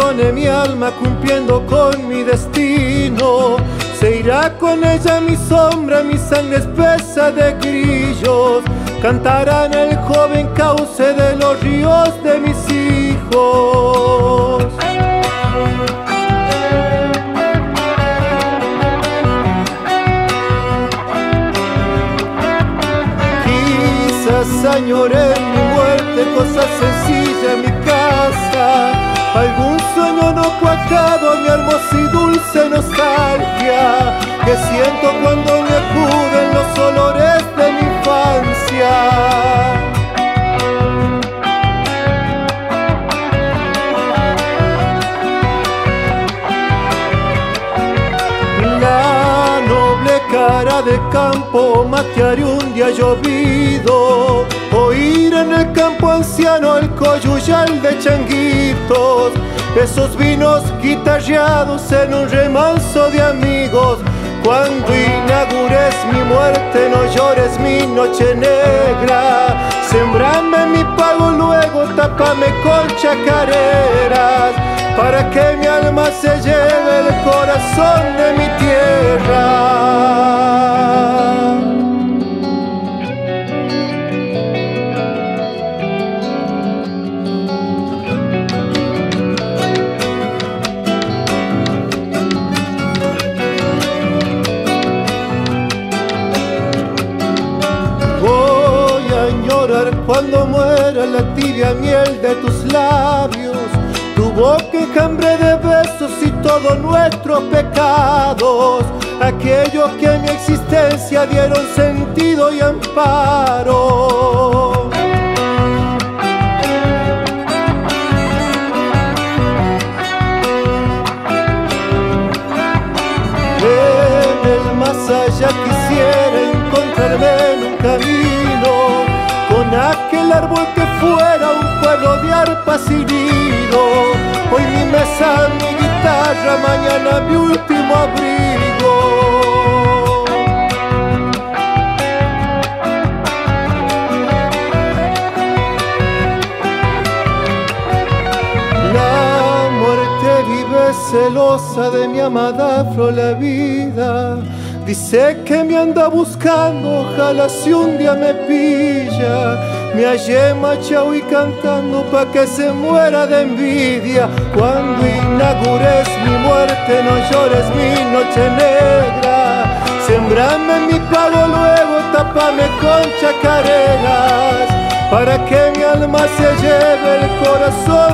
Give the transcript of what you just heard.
abandone mi alma cumpliendo con mi destino. Se irá con ella mi sombra, mi sangre espesa de grillos. Cantarán el joven cauce de los ríos de mis hijos. Quizás añoré mi muerte, cosa sencilla en mi casa. Algún sueño no cuajado, mi hermosa y dulce nostalgia que siento cuando me acuden los olores de mi infancia. La noble cara de campo matearé un día llovido. Oír en el campo anciano el coyuyal de changuitos, esos vinos guitarreados en un remanso de amigos. Cuando inaugures mi muerte, no llores mi noche negra. Sembrame mi pago, luego tápame con chacareras, para que mi alma se lleve el corazón de mi tierra. Cuando muera la tibia miel de tus labios, tu boca enjambre de besos y todos nuestros pecados, aquellos que a mi existencia dieron sentido y amparo. En el más allá quisiera encontrarme en un camino con aquel árbol que fuera un pueblo de arpas y nido. Hoy mi mesa, mi guitarra, mañana mi último abrigo. La muerte vive celosa de mi amada flor la vida. Dice que me anda buscando, ojalá si un día me pilla, me hallé machao y cantando pa' que se muera de envidia. Cuando inaugures mi muerte, no llores mi noche negra. Sembrame mi pago, luego tápame con chacareras, para que mi alma se lleve el corazón